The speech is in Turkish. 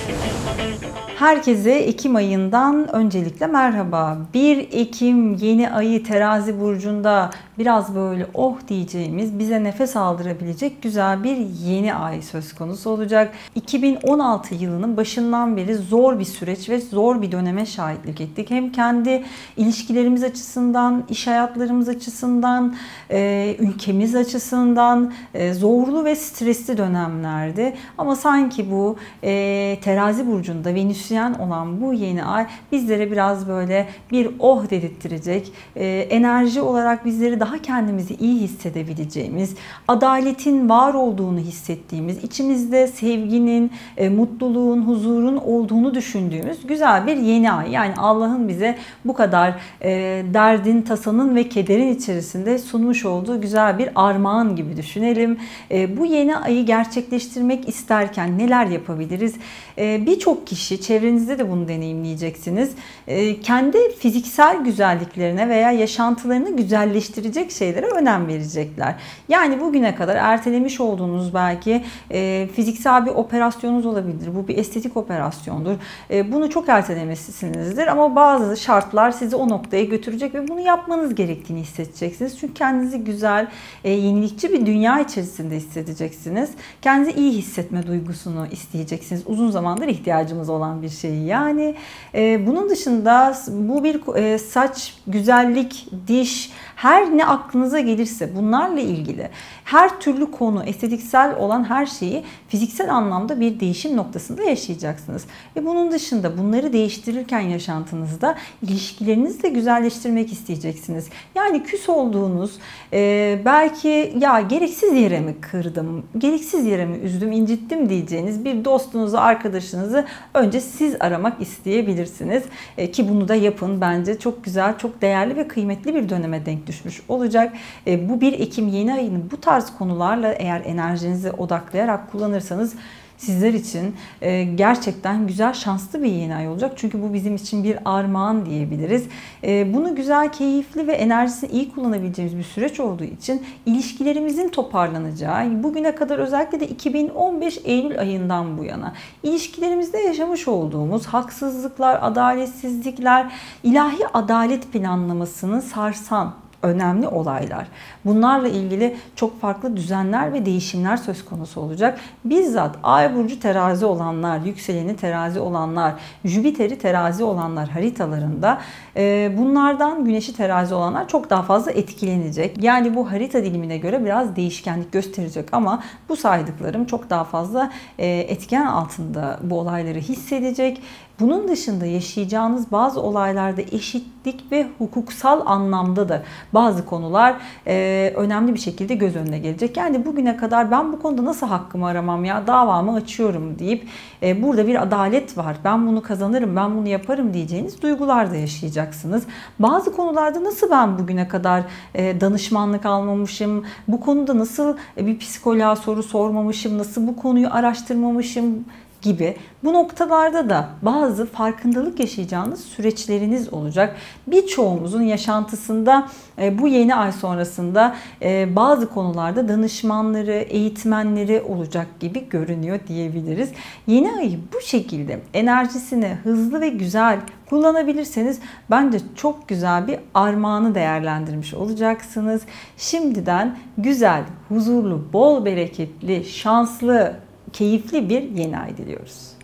Herkese Ekim ayından öncelikle merhaba. 1 Ekim yeni ayı Terazi burcunda biraz böyle oh diyeceğimiz, bize nefes aldırabilecek güzel bir yeni ay söz konusu olacak. 2016 yılının başından beri zor bir süreç ve zor bir döneme şahitlik ettik. Hem kendi ilişkilerimiz açısından, iş hayatlarımız açısından, ülkemiz açısından zorlu ve stresli dönemlerdi. Ama sanki bu Terazi burcunda Venüsyen olan bu yeni ay bizlere biraz böyle bir oh dedirttirecek, enerji olarak bizleri daha kendimizi iyi hissedebileceğimiz, adaletin var olduğunu hissettiğimiz, içimizde sevginin, mutluluğun, huzurun olduğunu düşündüğümüz güzel bir yeni ay. Yani Allah'ın bize bu kadar derdin, tasanın ve kederin içerisinde sunmuş olduğu güzel bir armağan gibi düşünelim. Bu yeni ayı gerçekleştirmek isterken neler yapabiliriz? Birçok kişi, çevrenizde de bunu deneyimleyeceksiniz, kendi fiziksel güzelliklerine veya yaşantılarını güzelleştirecek şeylere önem verecekler. Yani bugüne kadar ertelemiş olduğunuz belki fiziksel bir operasyonunuz olabilir. Bu bir estetik operasyondur. Bunu çok ertelemişsinizdir ama bazı şartlar sizi o noktaya götürecek ve bunu yapmanız gerektiğini hissedeceksiniz. Çünkü kendinizi güzel, yenilikçi bir dünya içerisinde hissedeceksiniz. Kendinizi iyi hissetme duygusunu isteyeceksiniz. Uzun zamandır ihtiyacımız olan bir şey. Yani bunun dışında bu bir saç, güzellik, diş, her ne aklınıza gelirse bunlarla ilgili her türlü konu, estetiksel olan her şeyi fiziksel anlamda bir değişim noktasında yaşayacaksınız. Ve bunun dışında bunları değiştirirken yaşantınızda ilişkilerinizi de güzelleştirmek isteyeceksiniz. Yani küs olduğunuz, belki ya gereksiz yere mi kırdım, gereksiz yere mi üzdüm, incittim diyeceğiniz bir dostunuzu, arkadaşınızı önce siz aramak isteyebilirsiniz. Ki bunu da yapın. Bence çok güzel, çok değerli ve kıymetli bir döneme denk düşmüş olacak. Bu 1 Ekim yeni ayını bu tarz konularla eğer enerjinizi odaklayarak kullanırsanız sizler için gerçekten güzel, şanslı bir yeni ay olacak. Çünkü bu bizim için bir armağan diyebiliriz. Bunu güzel, keyifli ve enerjisini iyi kullanabileceğimiz bir süreç olduğu için ilişkilerimizin toparlanacağı, bugüne kadar özellikle de 2015 Eylül ayından bu yana ilişkilerimizde yaşamış olduğumuz haksızlıklar, adaletsizlikler, ilahi adalet planlamasını sarsan önemli olaylar. Bunlarla ilgili çok farklı düzenler ve değişimler söz konusu olacak. Bizzat Ay burcu terazi olanlar, yükseleni terazi olanlar, Jüpiter'i terazi olanlar haritalarında bunlardan güneşi terazi olanlar çok daha fazla etkilenecek. Yani bu harita dilimine göre biraz değişkenlik gösterecek ama bu saydıklarım çok daha fazla etken altında bu olayları hissedecek. Bunun dışında yaşayacağınız bazı olaylarda eşitlik ve hukuksal anlamda da bazı konular önemli bir şekilde göz önüne gelecek. Yani bugüne kadar ben bu konuda nasıl hakkımı aramam ya, davamı açıyorum deyip burada bir adalet var, ben bunu kazanırım, ben bunu yaparım diyeceğiniz duygular da yaşayacaksınız. Bazı konularda nasıl ben bugüne kadar danışmanlık almamışım, bu konuda nasıl bir psikoloğa soru sormamışım, nasıl bu konuyu araştırmamışım gibi bu noktalarda da bazı farkındalık yaşayacağınız süreçleriniz olacak. Birçoğumuzun yaşantısında bu yeni ay sonrasında bazı konularda danışmanları, eğitmenleri olacak gibi görünüyor diyebiliriz. Yeni ayı bu şekilde enerjisini hızlı ve güzel kullanabilirseniz bence çok güzel bir armağanı değerlendirmiş olacaksınız. Şimdiden güzel, huzurlu, bol bereketli, şanslı, keyifli bir yeni ay diliyoruz.